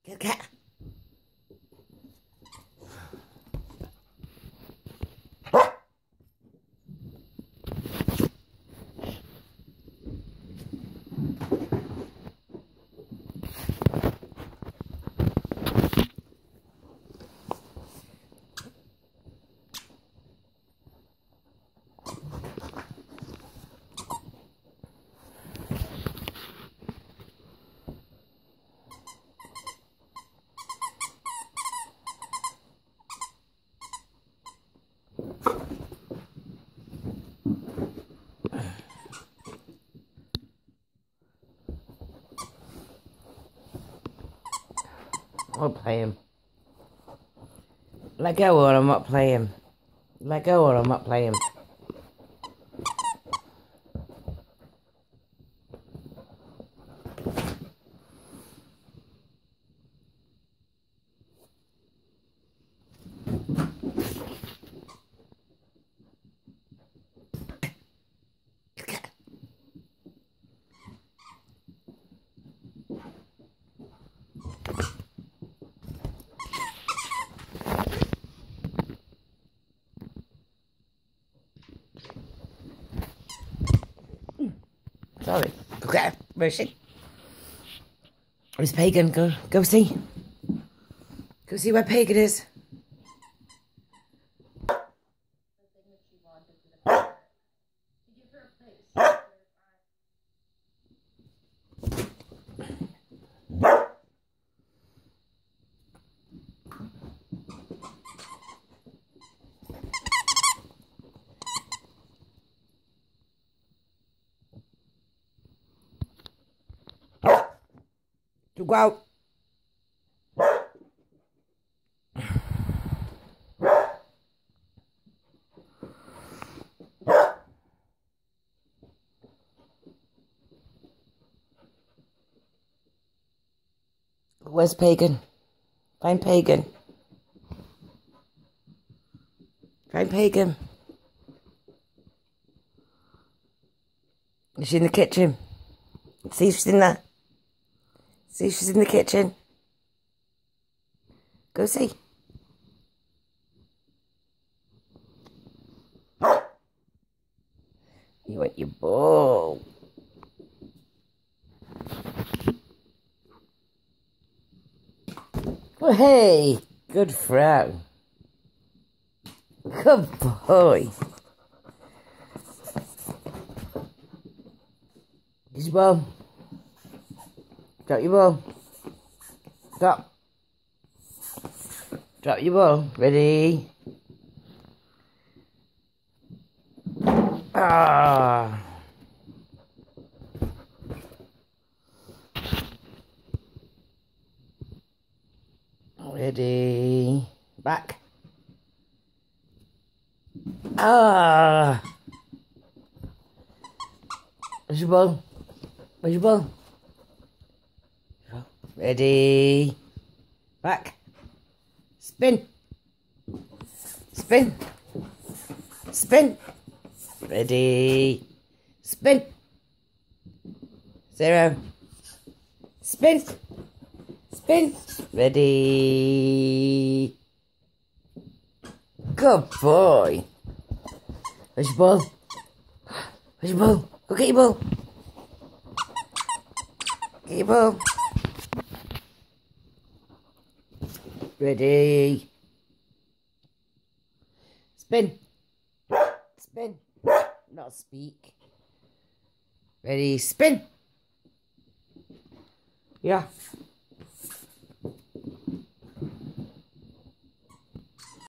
Get the cat. I'll play him. Let go or I'm not playing. Let go or I'm not playing. Sorry. Okay, where's she? Where's Pagan? Go see. Go see where Pagan is. To go out. Where's Pagan? Find Pagan. Find Pagan. Is she in the kitchen? See if she's in there. See if she's in the kitchen. Go see. You want your ball. Oh, hey. Good Frau. Good boy. Here's your ball. Drop your ball. Stop. Drop your ball. Ready? Ah. Ready? Back. Ah. Where's your ball? Where's your ball? Ready? Back. Spin. Spin. Spin. Ready? Spin. 0. Spin. Spin. Ready? Good boy. Where's your ball? Where's your ball? Go get your ball. Get your ball. Ready? Spin. Spin. Not speak. Ready? Spin. Yeah.